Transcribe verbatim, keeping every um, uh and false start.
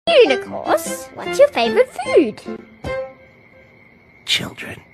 Food, of course. What's your favourite food? Children.